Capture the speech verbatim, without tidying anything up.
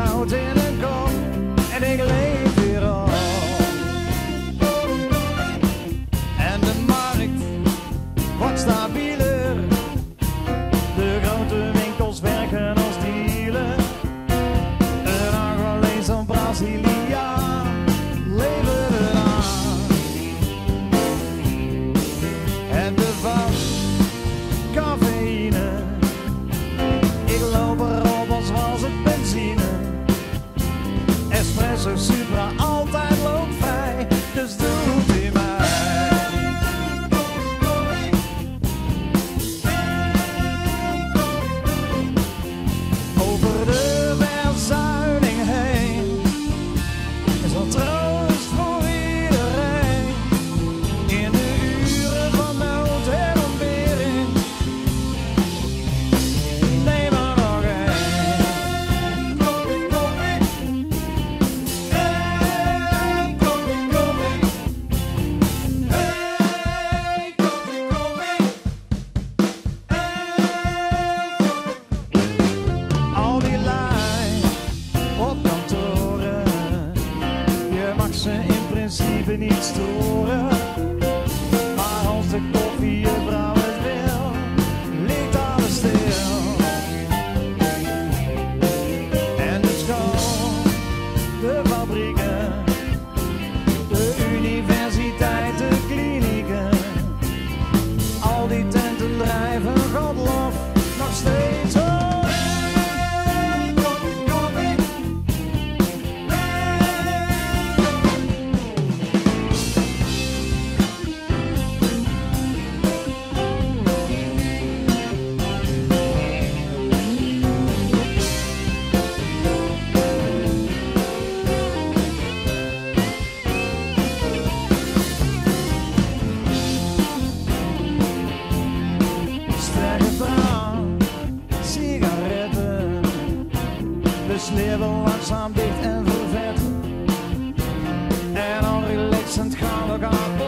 goud in een kop en ik leef weer op. En de markt wordt stabieler, de grote winkels werken als dealer. Een Angolees of Braziliaan leveren aan. En de vat cafeïne, ik loop erop als was het benzine. Espresso Supra, altijd loopt vrij, dus doet u mij. Over de verzuiling heen is wat troost voor iedereen. In de uren van nood en ontbering, neem er nog één. Koffie, koffie, hey, koffie, koffie, hey, koffie, koffie, hey. Al die lui op kantoren, je mag ze in principe niet storen. Maar als de koffiejuffrouw het wil, ligt alles stil. En de school, de fabrieken, de universiteiten, klinieken, al die tenten drijven, God lof, nog steeds op. Hey, koffie, koffie, sterke vrouw, sigaretten, de sneeuwen langzaam dicht en vervetten. En al relaxend gaan we gaan